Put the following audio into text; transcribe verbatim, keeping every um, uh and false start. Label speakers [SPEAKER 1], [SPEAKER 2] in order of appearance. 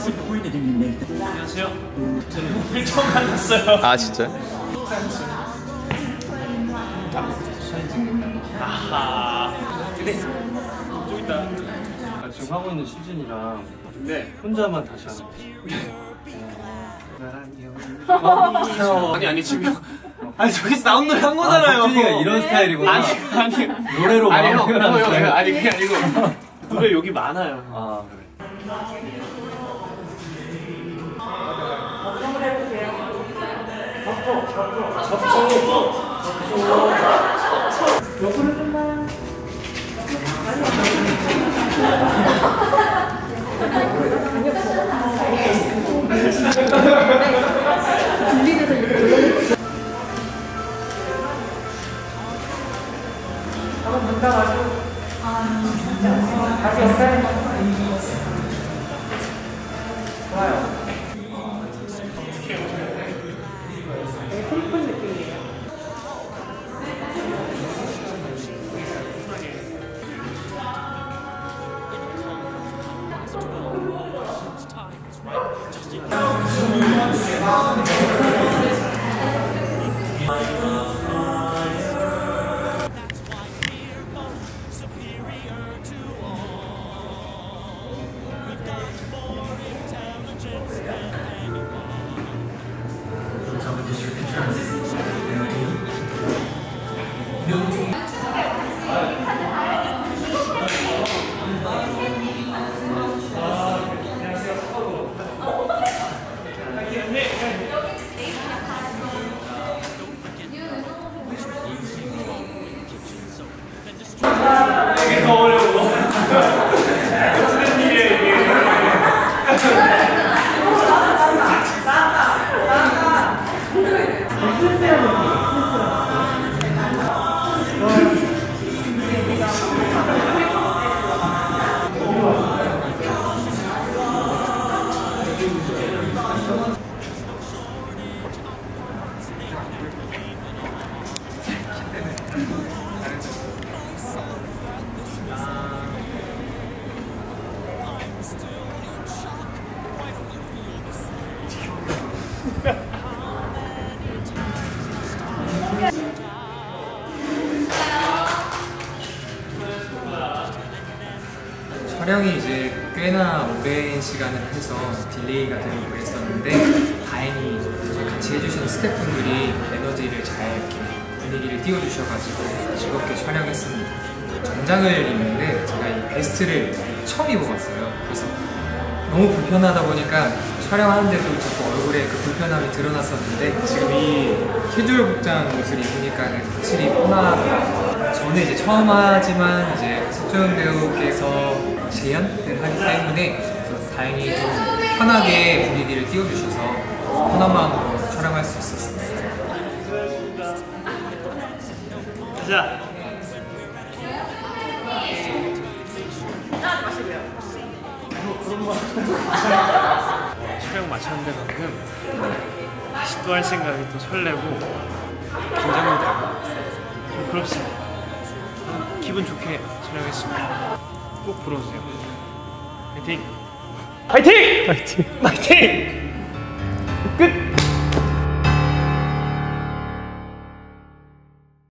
[SPEAKER 1] 안녕하세요. 저는 오늘 처음 만났어요.
[SPEAKER 2] 아 진짜?
[SPEAKER 1] 아하. 근데 좀 있다.
[SPEAKER 3] 아, 지금 하고 있는 시즌이랑
[SPEAKER 1] 네.
[SPEAKER 3] 혼자만 다시 하는
[SPEAKER 1] 어, 아니 아니 지금 아니 저기서 나온 노래 한 거잖아요.
[SPEAKER 3] 박준이가 이런 스타일이구나.
[SPEAKER 1] 아니 아니
[SPEAKER 3] 노래로
[SPEAKER 1] 아니
[SPEAKER 3] 마음
[SPEAKER 1] 형,
[SPEAKER 3] 표현하는
[SPEAKER 1] 형, 형,
[SPEAKER 3] 스타일.
[SPEAKER 1] 아니 그게 아니고 노래 여기 많아요.
[SPEAKER 3] 아 그래.
[SPEAKER 4] 촬영이 이제 꽤나 오랜 시간을 해서 딜레이가 되고 그랬었는데 다행히 이제 같이 해주시는 스태프분들이 에너지를 잘 이렇게 분위기를 띄워주셔가지고 즐겁게 촬영했습니다. 정장을 입는데 제가 이 베스트를 처음 입어봤어요. 그래서 너무 불편하다 보니까 촬영하는데도 자꾸 얼굴에 그 불편함이 드러났었는데 지금 이 캐주얼 복장 옷을 입으니까 확실히 편하더라고요. 저는 이제 처음 하지만 이제 석조연 배우께서 재연을 하기 때문에 그래서 다행히 좀 편하게 분위기를 띄워주셔서 편한 마음으로 촬영할 수 있었습니다.
[SPEAKER 1] 자. 촬영 마쳤는데 방금 다시 또 할 생각이 또 설레고 긴장도 되고 좀 그렇습니다. 기분 좋게 촬영했습니다. 꼭 불러주세요. 파이팅! 파이팅! 파이팅! 파이팅!